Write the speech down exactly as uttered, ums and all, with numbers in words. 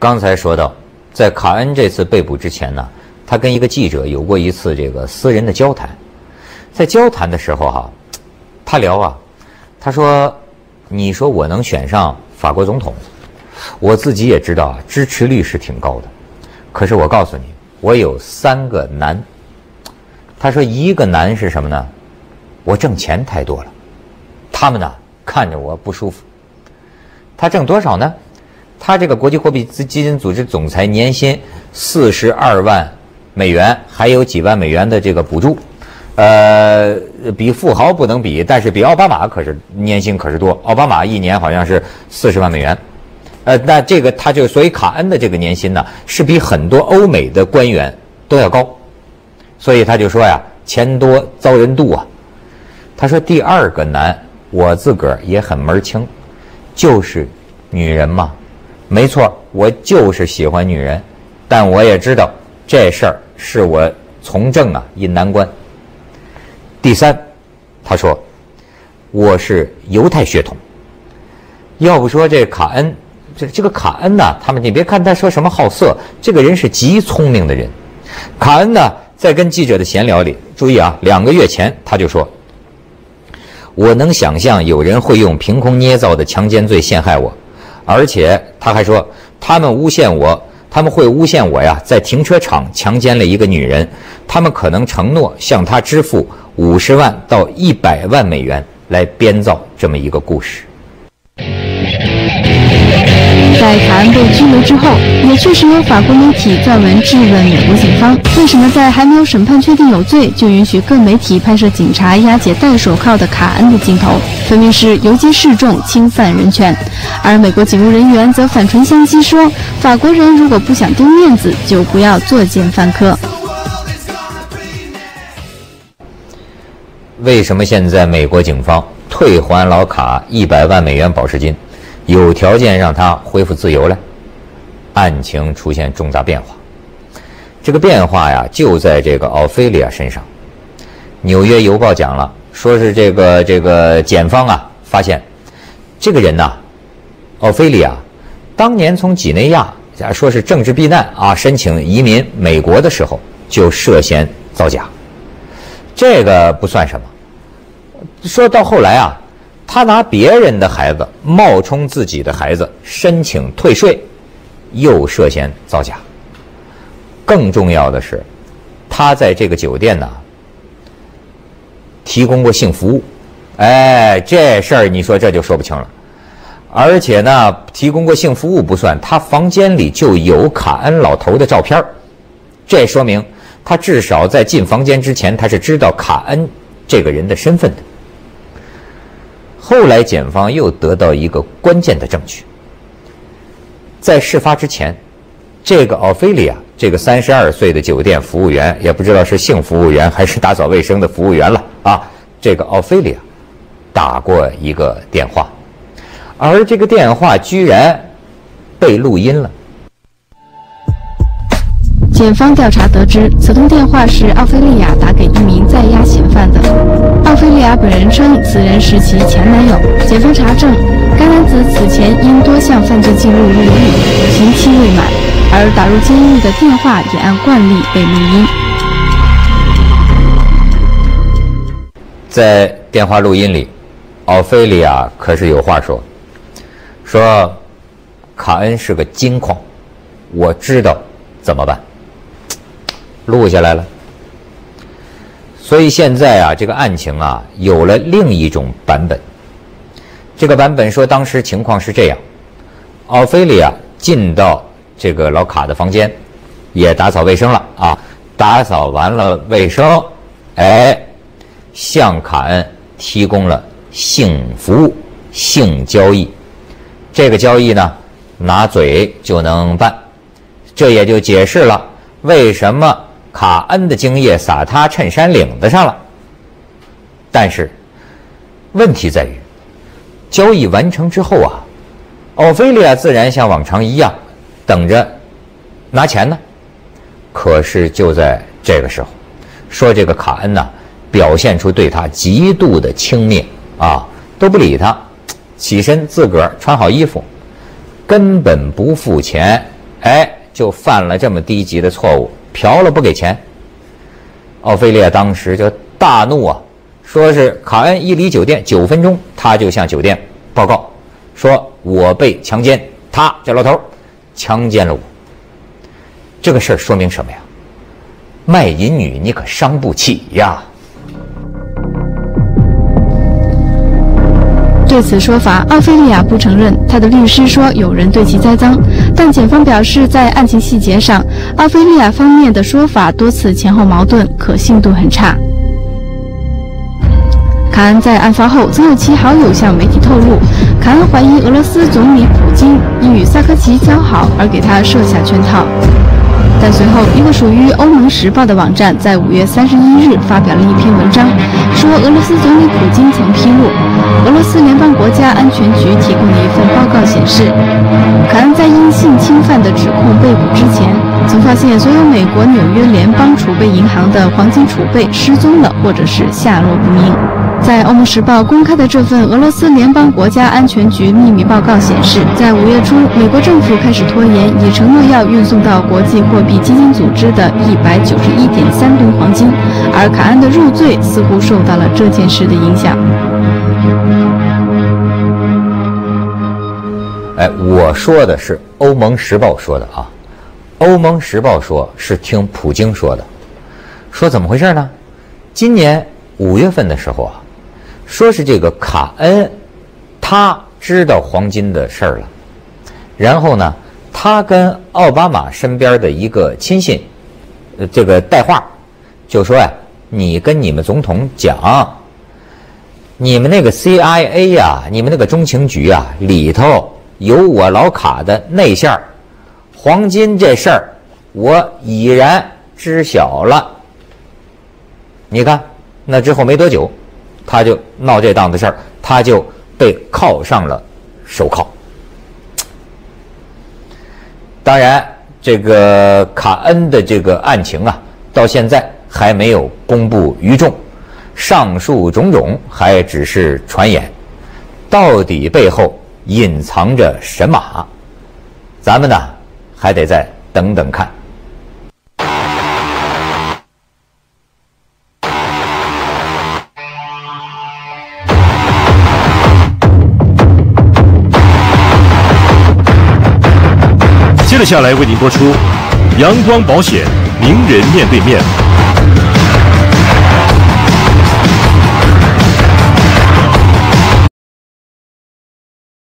刚才说到，在卡恩这次被捕之前呢，他跟一个记者有过一次这个私人的交谈。在交谈的时候哈、啊，他聊啊，他说：“你说我能选上法国总统，我自己也知道啊，支持率是挺高的。可是我告诉你，我有三个难。”他说一个难是什么呢？我挣钱太多了，他们呢看着我不舒服。他挣多少呢？他这个国际货币基金组织总裁年薪四十二万美元，还有几万美元的这个补助，呃，比富豪不能比，但是比奥巴马可是年薪可是多。奥巴马一年好像是四十万美元，呃，那这个他就所以卡恩的这个年薪呢，是比很多欧美的官员都要高，所以他就说呀，钱多遭人妒啊。他说第二个难，我自个儿也很门清，就是女人嘛。没错，我就是喜欢女人，但我也知道这事儿是我从政啊一难关。第三，他说我是犹太血统。要不说这卡恩，这这个卡恩呢、啊，他们你别看他说什么好色，这个人是极聪明的人。卡恩呢，在跟记者的闲聊里，注意啊，两个月前他就说，我能想象有人会用凭空捏造的强奸罪陷害我。而且他还说，他们诬陷我，他们会诬陷我呀，在停车场强奸了一个女人，他们可能承诺向他支付五十万到一百万美元来编造这么一个故事。 在卡恩被拘留之后，也确实有法国媒体撰文质问美国警方，为什么在还没有审判确定有罪，就允许各媒体拍摄警察押解戴手铐的卡恩的镜头，分明是游街示众，侵犯人权。而美国警务人员则反唇相讥说，法国人如果不想丢面子，就不要作奸犯科。 为什么现在美国警方退还老卡一百万美元保释金，有条件让他恢复自由了？案情出现重大变化，这个变化呀，就在这个奥菲利亚身上。纽约邮报讲了，说是这个这个检方啊，发现这个人呐、啊，奥菲利亚当年从几内亚说是政治避难啊，申请移民美国的时候，就涉嫌造假。这个不算什么，说到后来啊，他拿别人的孩子冒充自己的孩子申请退税，又涉嫌造假。更重要的是，他在这个酒店呢提供过性服务，哎，这事儿你说这就说不清了。而且呢，提供过性服务不算，他房间里就有卡恩老头的照片，这说明他至少在进房间之前，他是知道卡恩这个人的身份的。后来检方又得到一个关键的证据，在事发之前，这个奥菲利亚这个三十二岁的酒店服务员，也不知道是性服务员还是打扫卫生的服务员了啊，这个奥菲利亚打过一个电话，而这个电话居然被录音了。 检方调查得知，此通电话是奥菲利亚打给一名在押嫌犯的。奥菲利亚本人称，此人是其前男友。检方查证，该男子此前因多项犯罪记录入狱，刑期未满，而打入监狱的电话也按惯例被录音。 在电话录音里，奥菲利亚可是有话说，说卡恩是个金矿，我知道怎么办。录下来了。所以现在啊，这个案情啊有了另一种版本。这个版本说，当时情况是这样：奥菲利亚进到这个老卡的房间，也打扫卫生了啊，打扫完了卫生，哎，向卡恩提供了性服务、性交易。这个交易呢，拿嘴就能办，这也就解释了为什么卡恩的精液洒他衬衫领子上了。但是问题在于，交易完成之后啊，奥菲利亚自然像往常一样等着拿钱呢。可是就在这个时候，说这个卡恩呢、啊、表现出对他极度的轻蔑啊，都不理他，起身自个儿穿好衣服，根本不付钱， 哎，就犯了这么低级的错误，嫖了不给钱。奥菲利亚当时就大怒啊，说是卡恩一离酒店九分钟，他就向酒店报告，说我被强奸，他这老头强奸了我。这个事儿说明什么呀？卖淫女你可伤不起呀！ 对此说法，奥菲利亚不承认。他的律师说有人对其栽赃，但检方表示，在案情细节上，奥菲利亚方面的说法多次前后矛盾，可信度很差。卡恩在案发后曾有其好友向媒体透露，卡恩怀疑俄罗斯总理普京因与萨科齐交好而给他设下圈套。但随后，一个属于欧盟时报的网站在五月三十一日发表了一篇文章，说俄罗斯总理普京曾披露，俄罗斯联邦国家安全局提供的一份报告显示，卡恩在因性侵犯的指控被捕之前，曾发现所有美国纽约联邦储备银行的黄金储备失踪了，或者是下落不明。在欧盟时报公开的这份俄罗斯联邦国家安全局秘密报告显示，在五月初，美国政府开始拖延已承诺要运送到国际货币基金组织的一百九十一点三吨黄金，而卡恩的入罪似乎受到了这件事的影响。 哎，我说的是欧盟时报说的啊，欧盟时报说是听普京说的，说怎么回事呢？今年五月份的时候啊，说是这个卡恩他知道黄金的事儿了，然后呢，他跟奥巴马身边的一个亲信，呃，这个带话，就说呀，你跟你们总统讲，你们那个 C I A 呀、啊，你们那个中情局啊，里头有我老卡的内线，黄金这事儿我已然知晓了。你看。那之后没多久，他就闹这档子事儿，他就被铐上了手铐。当然，这个卡恩的这个案情啊，到现在还没有公布于众，上述种种还只是传言，到底背后隐藏着神马，咱们呢还得再等等看。 接着下来为您播出阳光保险名人面对面。